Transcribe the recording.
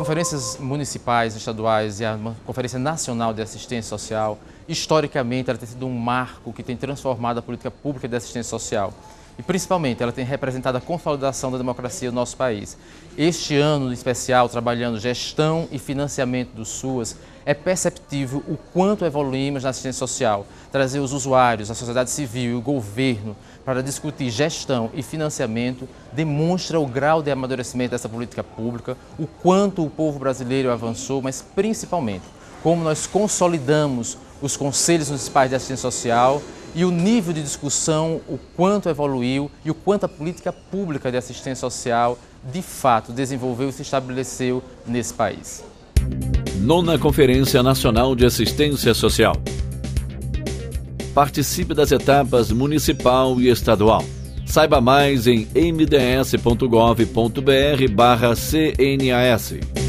conferências municipais, estaduais e a Conferência Nacional de Assistência Social, historicamente, ela tem sido um marco que tem transformado a política pública de assistência social. E, principalmente, ela tem representado a consolidação da democracia no nosso país. Este ano, em especial, trabalhando gestão e financiamento do SUAS, é perceptível o quanto evoluímos na assistência social. Trazer os usuários, a sociedade civil e o governo para discutir gestão e financiamento demonstra o grau de amadurecimento dessa política pública, o quanto o povo brasileiro avançou, mas, principalmente, como nós consolidamos os conselhos municipais de assistência social e o nível de discussão, o quanto evoluiu e o quanto a política pública de assistência social, de fato, desenvolveu e se estabeleceu nesse país. 9ª Conferência Nacional de Assistência Social. Participe das etapas municipal e estadual. Saiba mais em mds.gov.br/CNAS.